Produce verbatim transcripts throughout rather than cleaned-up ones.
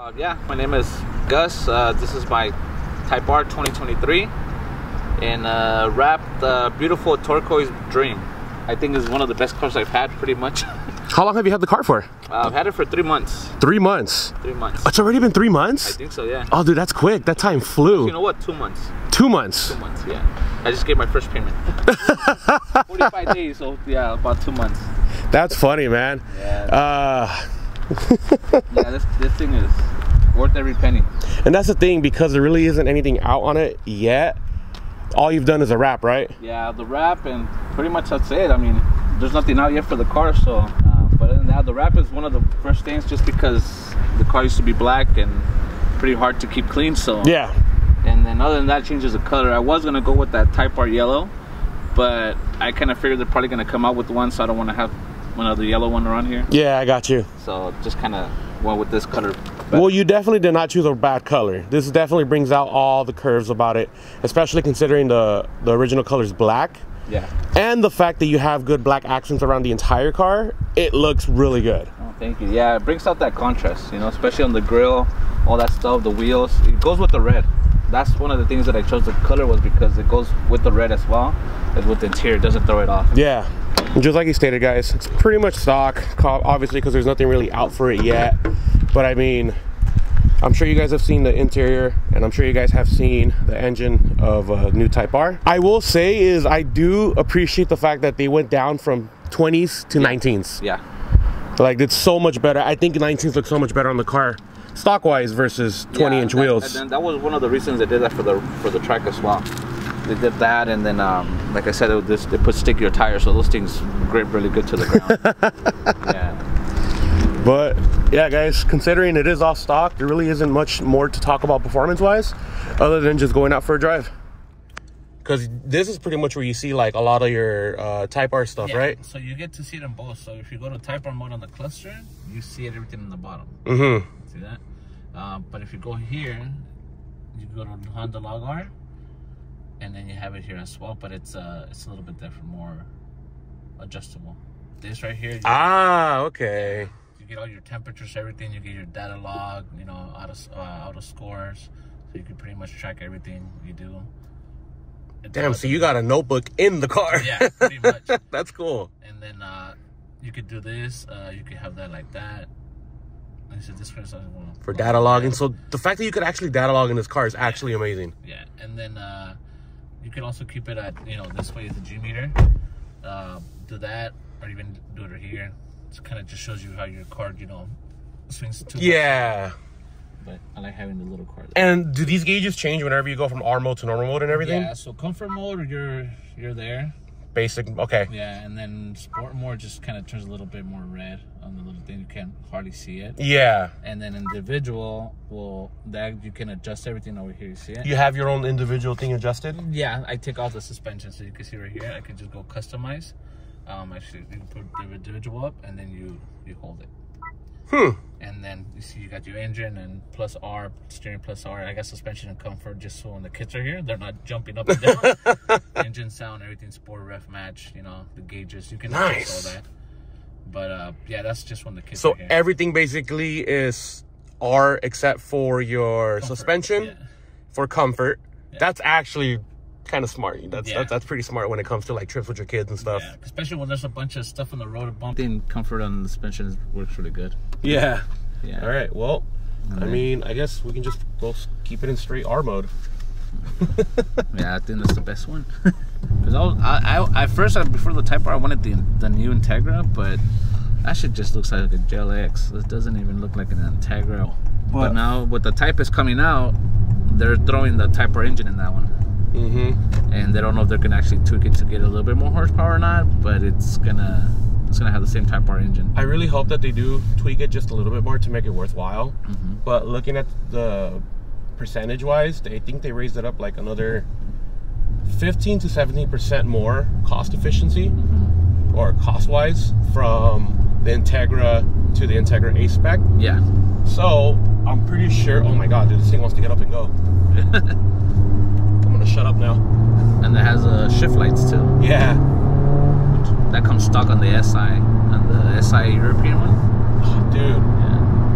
Uh, yeah, my name is Gus. Uh, this is my Type R twenty twenty-three in uh, wrapped uh, beautiful turquoise dream. I think is one of the best cars I've had, pretty much. How long have you had the car for? Uh, I've had it for three months. Three months? Three months. It's already been three months? I think so, yeah. Oh, dude, that's quick. That time flew. You know what? Two months. Two months? Two months, yeah. I just gave my first payment. forty-five days, so yeah, about two months. That's funny, man. Yeah. Uh, yeah, this, this thing is worth every penny. And that's the thing, because there really isn't anything out on it yet. All you've done is a wrap, right? Yeah, the wrap, and pretty much that's it. I mean, there's nothing out yet for the car, so uh, but other than that, the wrap is one of the first things, just because the car used to be black and pretty hard to keep clean. So yeah. And then other than that, changes the color. I was gonna go with that Type R yellow, but I kind of figured they're probably gonna come out with one, so I don't want to have another yellow one around here. Yeah, I got you. So just kind of went with this color. Well, you definitely did not choose a bad color. This definitely brings out all the curves about it, especially considering the the original color is black. Yeah. And the fact that you have good black accents around the entire car, it looks really good. Oh, thank you. Yeah, it brings out that contrast, you know, especially on the grill, all that stuff, the wheels. It goes with the red. That's one of the things that I chose the color, was because it goes with the red as well as with the interior. It doesn't throw it off. Yeah. Just like you stated, guys, it's pretty much stock, obviously, because there's nothing really out for it yet. But I mean, I'm sure you guys have seen the interior, and I'm sure you guys have seen the engine of a new Type R. I will say is I do appreciate the fact that they went down from twenties to yeah. nineteens. Yeah. Like, it's so much better. I think nineteens look so much better on the car, stock-wise, versus twenty inch yeah, wheels. And that was one of the reasons they did that for the for the track as well. They did that, and then, um, like I said, it this, they put stickier tires, so those things grip really good to the ground. Yeah. But yeah, guys, considering it is all stock, there really isn't much more to talk about performance-wise, other than just going out for a drive. Because this is pretty much where you see like a lot of your uh, Type R stuff, yeah, right? So you get to see them both. So if you go to Type R mode on the cluster, you see it, everything in the bottom. Mm-hmm. See that? Um, but if you go here, you go to Honda Log R, and then you have it here as well. But it's uh, it's a little bit different, more adjustable. This right here. Ah, okay. You get all your temperatures, everything. You get your data log, you know, auto uh, auto scores, so you can pretty much track everything you do. It Damn, does. so you got a notebook in the car. Yeah, pretty much. That's cool. And then uh, you could do this. Uh, you could have that like that. Like I said, this first for data logging. So the fact that you could actually data log in this car is actually amazing. Yeah, and then uh, you can also keep it at, you know, this way is the G meter. Uh, do that, or even do it right here. It kind of just shows you how your car, you know, swings to. Yeah. But I like having the little car. And do these gauges change whenever you go from R mode to normal mode and everything? Yeah, so comfort mode, you're you're there. Basic, okay. Yeah, and then sport mode just kind of turns a little bit more red on the little thing. You can't hardly see it. Yeah. And then individual, well, that you can adjust everything over here. You see it? You have your own individual thing adjusted? Yeah, I take off the suspension, so you can see right here. I can just go customize. Um, actually, you can put the individual up, and then you you hold it. Hmm. And then you see you got your engine and plus R, steering plus R. I got suspension and comfort, just so when the kids are here, they're not jumping up and down. Engine sound, everything, sport, ref match, you know, the gauges. You can nice. all that. But uh, yeah, that's just when the kids so are here. So everything basically is R except for your comfort. suspension, yeah. For comfort. Yeah. That's actually kind of smart. That's, yeah. that's that's pretty smart when it comes to like trips with your kids and stuff. Yeah, especially when there's a bunch of stuff on the road. Bumping comfort on the suspension works really good. Yeah. Yeah. All right. Well, mm-hmm. I mean, I guess we can just go keep it in straight R mode. Yeah, I think that's the best one. Because I, was, I, I, at first, I, before the Type R, I wanted the the new Integra, but that shit just looks like a J L X. It doesn't even look like an Integra. What? But now, with the Type S coming out, they're throwing the Type R engine in that one. Mm-hmm. And they don't know if they're gonna actually tweak it to get a little bit more horsepower or not, but it's gonna it's gonna have the same Type R engine. I really hope that they do tweak it just a little bit more to make it worthwhile. Mm-hmm. But looking at the percentage wise, they think they raised it up like another fifteen to seventeen percent more cost efficiency, mm-hmm. or cost wise, from the Integra to the Integra A spec. Yeah. So I'm pretty sure. Oh my god, dude, this thing wants to get up and go. Shut up now. And it has uh, shift lights too. Yeah. That comes stock on the S I, on the S I European one. Oh, dude. Yeah.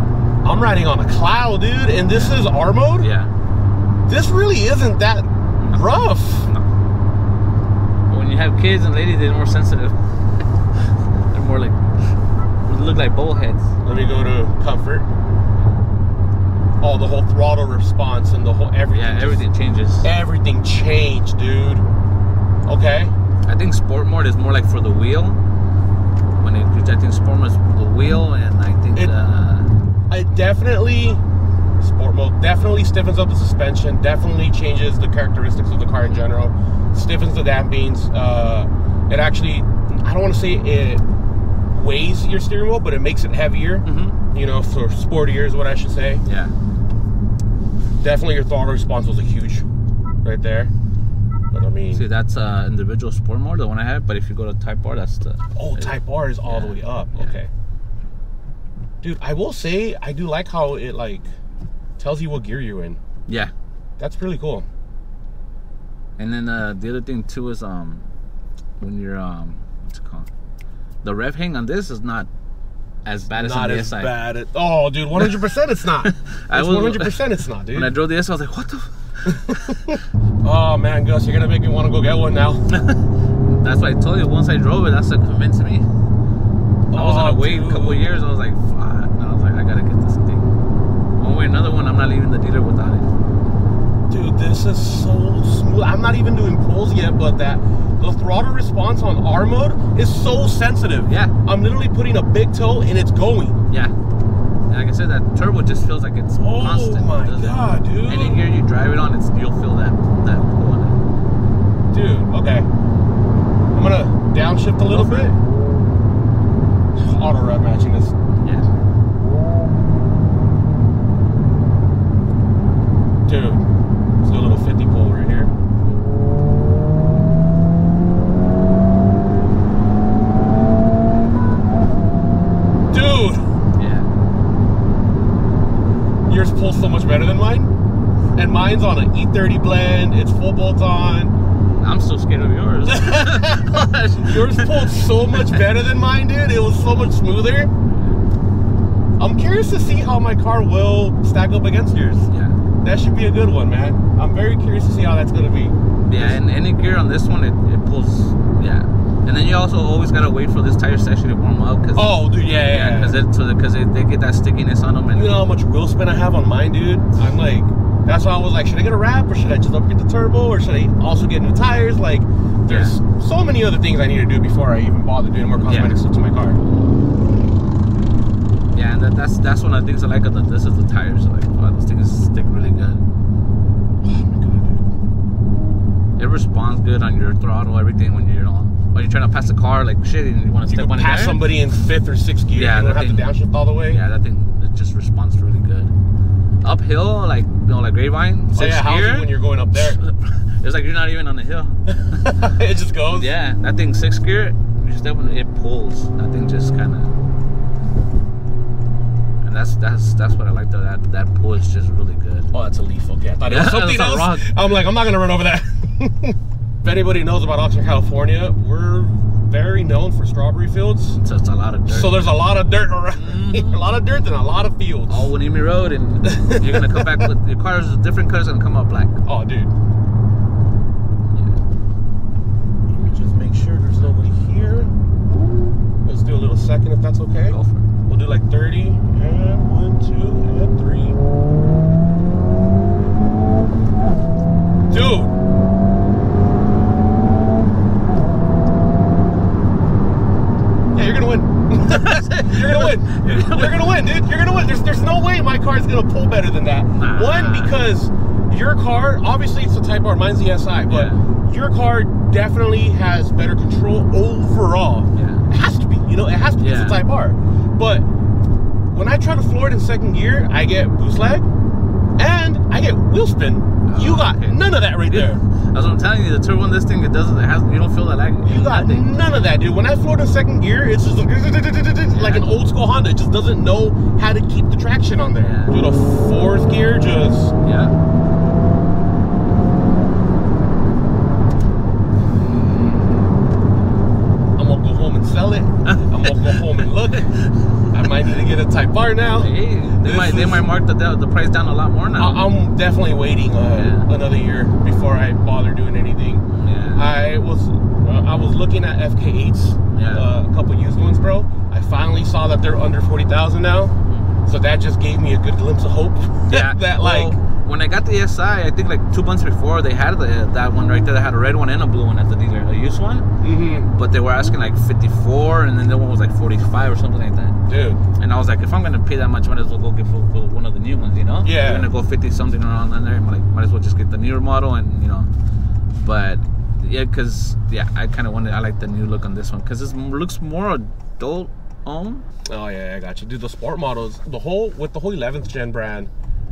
I'm riding on a cloud, dude, and this is R mode? Yeah. This really isn't that rough. No. But when you have kids and ladies, they're more sensitive. They're more like, they look like bullheads. Let me go to comfort. Oh, the whole throttle response and the whole everything. Yeah, everything changes. Everything changed, dude. Okay. I think sport mode is more like for the wheel. When it, I think sport mode is the wheel, and I think it, uh, it definitely sport mode definitely stiffens up the suspension. Definitely changes the characteristics of the car in general. Stiffens the dampings. Uh, it actually, I don't want to say it weighs your steering wheel, but it makes it heavier. Mm-hmm. You know, for sportier is what I should say. Yeah. Definitely, your throttle response was a huge, right there. But I mean, see, that's uh, individual sport mode, the one I have. But if you go to Type R, that's the. Oh, Type R is all yeah, the way up. yeah. Okay. Dude, I will say I do like how it like tells you what gear you're in. Yeah. That's really cool. And then uh, the other thing too is um, when you're um, what's it called? The rev hang on this is not as bad as Not on the as S I. bad. As, oh, dude, one hundred percent it's not. It's I was, one hundred percent it's not, dude. When I drove the S I, I was like, what the? Oh man, Gus, you're gonna make me want to go get one now. That's why I told you. Once I drove it, that's what convinced me. I was gonna Oh, wait dude. a couple of years. I was like, fuck. And I was like, I gotta get this thing. One way or another one, I'm not leaving the dealer without it. Dude, this is so smooth. I'm not even doing pulls yet, but that the throttle response on R mode is so sensitive. Yeah. I'm literally putting a big toe and it's going. Yeah. And like I said, that turbo just feels like it's Oh constant. my doesn't it? god, dude. Any gear you drive it on, it's you'll feel that that pull on Dude, okay. I'm gonna downshift a little Go for bit. Auto rev matching this. it. Yeah. Dude, let's do a little fifty pull right here. Dude, Yeah. yours pulls so much better than mine. And mine's on an E thirty blend. It's full bolt on. I'm still scared of yours. Yours pulled so much better than mine, dude. It was so much smoother. I'm curious to see how my car will stack up against yours. Yeah. That should be a good one, man. I'm very curious to see how that's gonna be. Yeah, and any gear on this one, it, it pulls. Yeah. And then you also always gotta wait for this tire section to warm up. Cause, Oh, dude, yeah, yeah. yeah, because it, so because they, they get that stickiness on them. And You know how much wheel spin I have on mine, dude? I'm like, that's why I was like, should I get a wrap or should I just upgrade the turbo or should I also get new tires? Like, there's Yeah. so many other things I need to do before I even bother doing more cosmetic Yeah. stuff to my car. yeah, and that, that's that's one of the things I like about this is the tires. Like, wow, those things stick really good. Oh my god, dude. It responds good on your throttle, everything when you're on. When you're trying to pass the car, like shit, and you want to You step can on pass it. somebody in fifth or sixth gear. Yeah, you don't that have to thing- downshift all the way. Yeah, that thing it just responds really good. Uphill, like you know, like Grapevine, Oh sixth yeah, how's gear. it when you're going up there? It's like you're not even on the hill. It just goes. Yeah, that thing sixth gear, you step on it, it pulls. That thing just kind of, and that's that's that's what I like. Though that that pull is just really good. Oh, that's a leaf. Okay, I thought it Yeah, was something that's a else. rock. I'm like, I'm not gonna run over that. If anybody knows about Oxnard, California, we're very known for strawberry fields. So it's a lot of dirt. So there's a lot of dirt around. Mhm. A lot of dirt and a lot of fields. all Winemy Road, and you're gonna come back with your car's a different colors and come out black. Oh, dude. Yeah. Let me just make sure there's nobody here. Let's do a little second if that's okay. Go for it. We'll do like thirty and one, two, and three. Dude. Yeah, you're gonna win. You're gonna win. You're gonna win, dude. You're gonna win. There's there's no way my car's gonna pull better than that. Nah. One, because your car, obviously it's the Type R, mine's the S I, but Yeah. your car definitely has better control overall. Yeah. It has to be, you know, it has to be. It's Yeah. a Type R. But when I try to floor it in second gear, I get boost lag and I get wheel spin. Oh, You got okay. none of that right there. That's what I'm telling you. The turbo on this thing, it doesn't. It has. You don't feel that lag. You got nothing. none of that, dude. When I floored in second gear, it's just like, like an old school Honda. It just doesn't know how to keep the traction on there. Yeah. Dude, a fourth gear just... Yeah. I'm gonna go home and sell it. I'm gonna go home and look. I might need to get a Type R now. Hey, they This might they is, might mark the the price down a lot more now. I, I'm definitely waiting uh, yeah. another year before I bother doing anything. Yeah. I was uh, I was looking at F K eights, yeah. uh, a couple used ones, bro. I finally saw that they're under forty thousand now, mm-hmm. so that just gave me a good glimpse of hope. Yeah. that well, like. When I got the S I, I think like two months before, they had the, that one right there. They had a red one and a blue one at the dealer, a used one. Mm-hmm. But they were asking like fifty-four, and then the one was like forty-five or something like that. Dude. And I was like, if I'm gonna pay that much, might as well go get for, for one of the new ones, you know? Yeah. You're gonna go fifty something around in there. I'm like, might as well just get the newer model, and you know. But yeah, cause yeah, I kind of wanted. I like the new look on this one because it looks more adult owned. Oh yeah, I got you, dude. The sport models, the whole with the whole eleventh gen brand.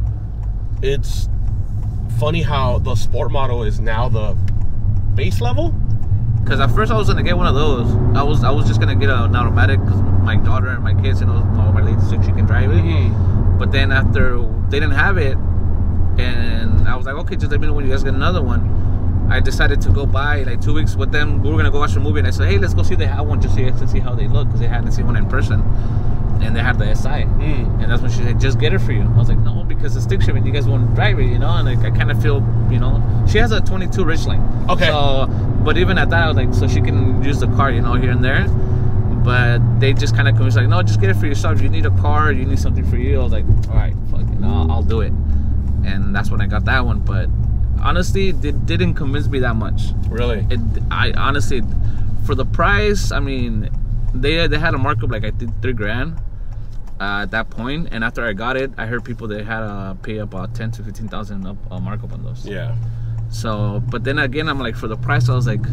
It's funny how the sport model is now the base level. Because at first I was gonna get one of those. I was I was just gonna get an automatic because my daughter and my kids, you know, my, my lady said she can drive it. Mm-hmm. But then after they didn't have it, and I was like, okay, just let me know when you guys get another one. I decided to go buy like two weeks with them. We were gonna go watch a movie, and I said, hey, let's go see if they have one just so you can see how they look because they hadn't seen one in person. And they had the S I, mm. and that's when she said, "Just get it for you." I was like, "No, because it's stick shipping. You guys won't drive it, you know." And like, I kind of feel, you know, she has a twenty-two Ridgeline. Okay. So, but even at that, I was like, so she can use the car, you know, here and there. But they just kind of convinced, like, "No, just get it for yourself. You need a car. You need something for you." I was like, "All right, fuck it, I'll, I'll do it." And that's when I got that one. But honestly, it didn't convince me that much. Really? It. I honestly, for the price, I mean, they they had a markup like I think three grand. Uh, at that point, and after I got it, I heard people they had to pay about ten to fifteen thousand up uh, markup on those. Yeah. So, but then again, I'm like, for the price, I was like,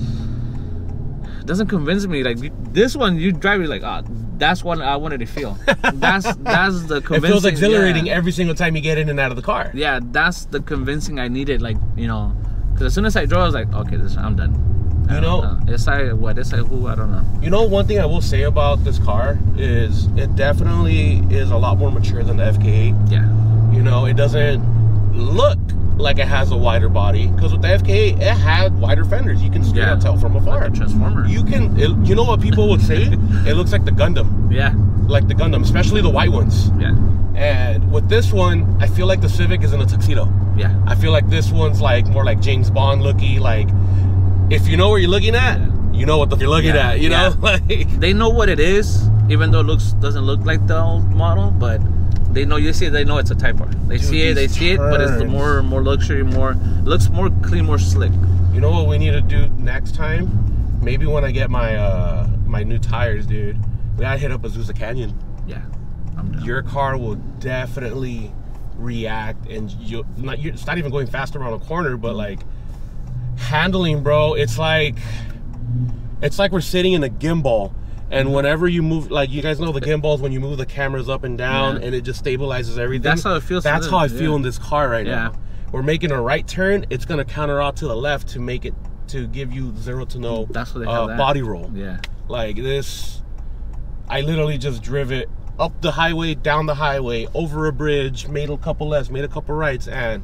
it doesn't convince me. Like this one, you drive it like, ah, oh, that's what I wanted to feel. That's that's the convincing. It feels exhilarating yeah. every single time you get in and out of the car. Yeah, that's the convincing I needed. Like, you know, because as soon as I drove, I was like, okay, this I'm done. I You know, know. S I what? S I who? I don't know. You know, one thing I will say about this car is it definitely is a lot more mature than the F K eight. Yeah. You know, it doesn't look like it has a wider body because with the F K eight, it had wider fenders. You can straight yeah. out tell from afar. Like a Transformer. You can. It, you know what people would say? It looks like the Gundam. Yeah. Like the Gundam, especially the white ones. Yeah. And with this one, I feel like the Civic is in a tuxedo. Yeah. I feel like this one's like more like James Bond looky. Like, if you know where you're looking at, yeah. you know what the, you're looking yeah. at. You yeah. know, like they know what it is, even though it looks doesn't look like the old model, but they know. You see, it, they know it's a Type R. They Dude, see it, they see turns. it, but it's the more more luxury, more looks more clean, more slick. You know what we need to do next time? Maybe when I get my uh, my new tires, dude, we gotta hit up Azusa Canyon. Yeah, I'm done. Your car will definitely react, and you not. You're, it's not even going fast around a corner, but like. Handling, bro, it's like it's like we're sitting in a gimbal, and whenever you move, like you guys know the gimbals when you move the cameras up and down, yeah. and it just stabilizes everything. That's how it feels. That's how I feel yeah. in this car right yeah. now. We're making a right turn. It's gonna counter out to the left to make it to give you zero to no. That's what they uh, have that. Body roll. Yeah, like this. I literally just drive it up the highway, down the highway, over a bridge, made a couple lefts, made a couple rights, and.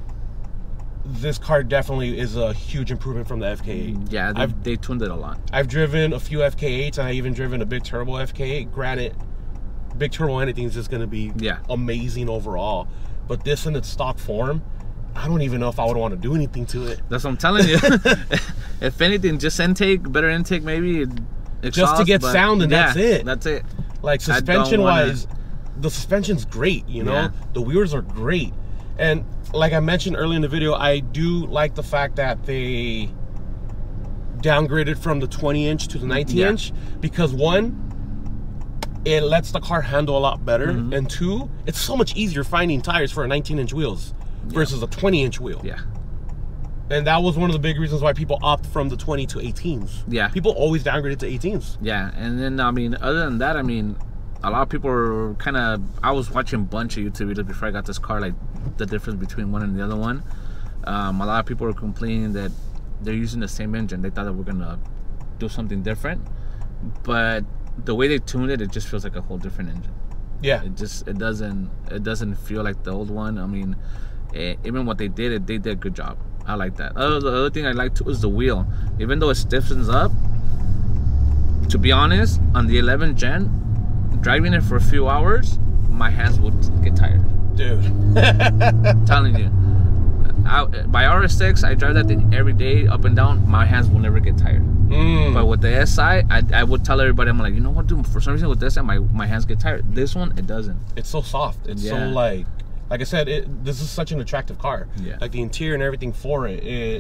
This car definitely is a huge improvement from the F K eight. Yeah, they, I've, they tuned it a lot. I've driven a few F K eights, and I even driven a big turbo F K eight. Granted, big turbo anything is just going to be yeah. amazing overall. But this in its stock form, I don't even know if I would want to do anything to it. That's what I'm telling you. If anything, just intake, better intake maybe. Exhaust, just to get but sound, and yeah, that's it. That's it. Like suspension-wise, the suspension's great, you know? Yeah. The wheels are great. And like I mentioned earlier in the video, I do like the fact that they downgraded from the twenty inch to the nineteen inch yeah. because one, it lets the car handle a lot better, mm-hmm. and two, it's so much easier finding tires for a nineteen inch wheels yeah. versus a twenty inch wheel. Yeah. And that was one of the big reasons why people opt from the twenty to eighteens. Yeah. People always downgraded to eighteens. Yeah, and then I mean, other than that, I mean, a lot of people are kind of. I was watching a bunch of YouTube videos before I got this car, like the difference between one and the other one. Um, a lot of people are complaining that they're using the same engine. They thought that we're gonna do something different, but the way they tuned it, it just feels like a whole different engine. Yeah. It just it doesn't it doesn't feel like the old one. I mean, it, even what they did, it they did a good job. I like that. Oh, the other thing I like too is the wheel. Even though it stiffens up, to be honest, on the eleven gen. Driving it for a few hours, my hands would get tired. Dude. I'm telling you. I, by R S X, I drive that thing every day up and down. My hands will never get tired. Mm. But with the S I, I, I would tell everybody, I'm like, you know what, dude? For some reason with this, my my hands get tired. This one, it doesn't. It's so soft. It's Yeah. so like, like I said, it, this is such an attractive car. Yeah. Like the interior and everything for it, it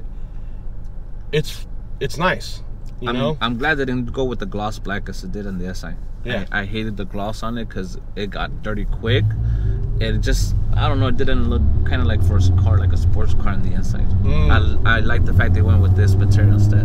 it's it's nice. You I'm, know. I'm glad they didn't go with the gloss black as it did on the S I. Yeah. I, I hated the gloss on it because it got dirty quick. It just, I don't know, it didn't look kind of like for a car, like a sports car on the inside. Mm. I, I like the fact they went with this material instead.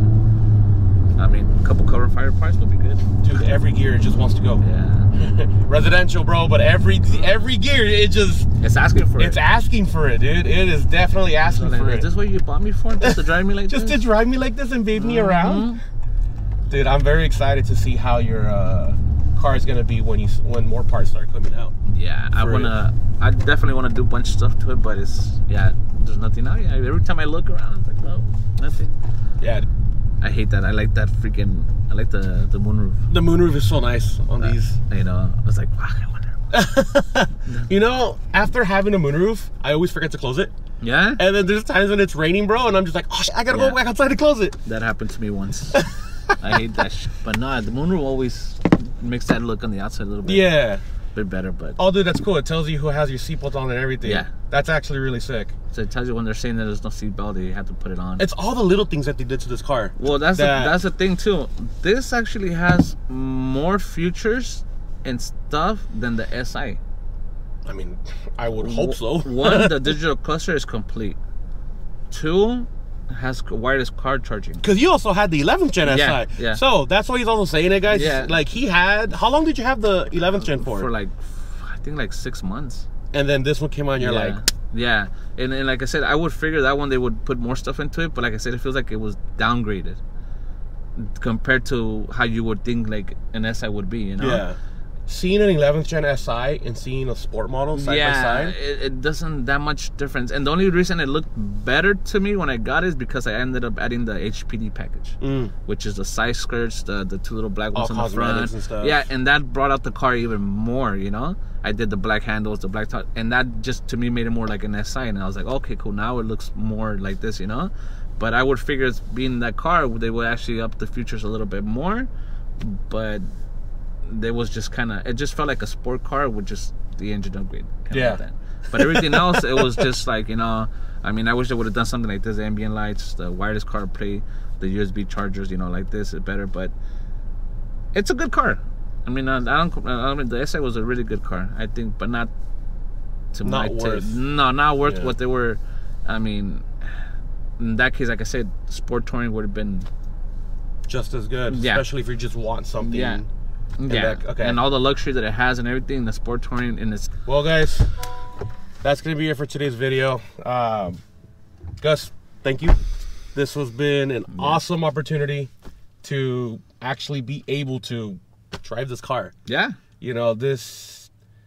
I mean, a couple cover fire parts would be good. Dude, every gear it just wants to go. Yeah. Residential, bro, but every every gear it just It's asking for it's it. asking for it, dude. It is definitely asking So like, for is it. this what you bought me for? Just to drive me like Just this? to drive me like this and wave me Mhm. around. Dude, I'm very excited to see how your uh, car is gonna be when you when more parts start coming out. Yeah, I For wanna. I definitely wanna do a bunch of stuff to it, but it's yeah. There's nothing out yet. Every time I look around, it's like no, nothing. Yeah, I hate that. I like that freaking. I like the the moonroof. the moonroof is so nice on Uh, these. You know, I was like, fuck, I wonder. You know, after having a moonroof, I always forget to close it. Yeah, And then there's times when it's raining, bro, and I'm just like, oh, shit, I gotta Yeah. go back outside to close it. that happened to me once. I hate that shit. But no, the moonroof always makes that look on the outside a little bit, Yeah. bit better. But Oh, dude, that's cool. It tells you who has your seatbelt on and everything. Yeah. That's actually really sick. so it tells you when they're saying that there's no seatbelt, they have to put it on. It's all the little things that they did to this car. Well, that's that- the, that's the thing too. This actually has more features and stuff than the S I. I mean, I would hope so. One, the digital cluster is complete. Two, has wireless car charging. Because you also had the eleventh gen Yeah, S I. yeah. So that's why he's also saying it, guys. Yeah. Like he had, how long did you have the eleventh gen for? For like, I think like six months. And then this one came on, you're yeah. like, yeah. And, and like I said, I would figure that one they would put more stuff into it, but like I said, it feels like it was downgraded compared to how you would think like an S I would be, you know? yeah. Seeing an eleventh gen S I and seeing a sport model side yeah, by side. It, it doesn't that much difference. And the only reason it looked better to me when I got it is because I ended up adding the H P D package, Mm. which is the side skirts, the the two little black ones All on the front. cosmetics and stuff. Yeah, and that brought out the car even more, you know? I did the black handles, the black top, and that just to me made it more like an S I. And I was like, okay, cool, now it looks more like this, you know? But I would figure it's being that car, they would actually up the features a little bit more. But there was just kind of, it just felt like a sport car with just the engine upgrade. Kinda Yeah. like that. But everything else, it was just like, you know, I mean, I wish they would have done something like this, the ambient lights, the wireless CarPlay, the U S B chargers, you know, like this is better. But it's a good car. I mean, I don't, I mean, the S I was a really good car, I think, but not to my Not taste. worth. No, not worth Yeah. what they were. I mean, in that case, like I said, sport touring would have been, Just as good. Yeah. Especially if you just want something. yeah. Yeah, that- okay. and all the luxury that it has and everything, the sport touring and its. Well, guys, that's gonna be it for today's video. Um, Gus, thank you. This has been an awesome opportunity to actually be able to drive this car. Yeah, You know, this,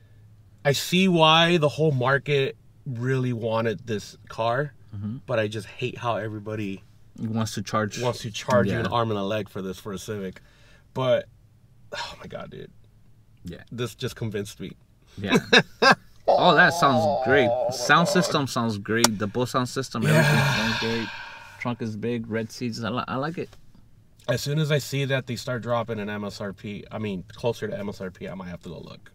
I see why the whole market really wanted this car, Mm-hmm. but I just hate how everybody it wants to charge. wants to charge you Yeah. an arm and a leg for this, for a Civic. But, oh my God, dude. Yeah, This just convinced me. yeah. Oh, that sounds great. Sound system sounds great. The Bose sound system, everything sounds great. Trunk is big, red seats. I, li- I like it. As soon as I see that they start dropping an M S R P, I mean, closer to M S R P, I might have to go look.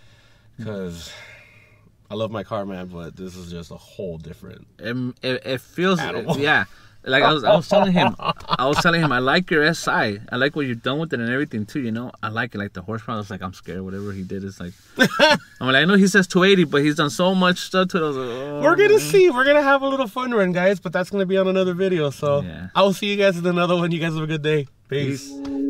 Because I love my car, man, but this is just a whole different. It, it, it feels, Animal. yeah. Like I was, I was telling him, I was telling him, I like your S I. I like what you've done with it and everything too. You know, I like it. Like the horsepower. I was like, I'm scared. Whatever he did is like, I'm like, I know he says two eighty, but he's done so much stuff to it. I was like, oh, We're going to see. We're going to have a little fun run, guys, but that's going to be on another video. So Yeah. I will see you guys in another one. You guys have a good day. Peace. Peace.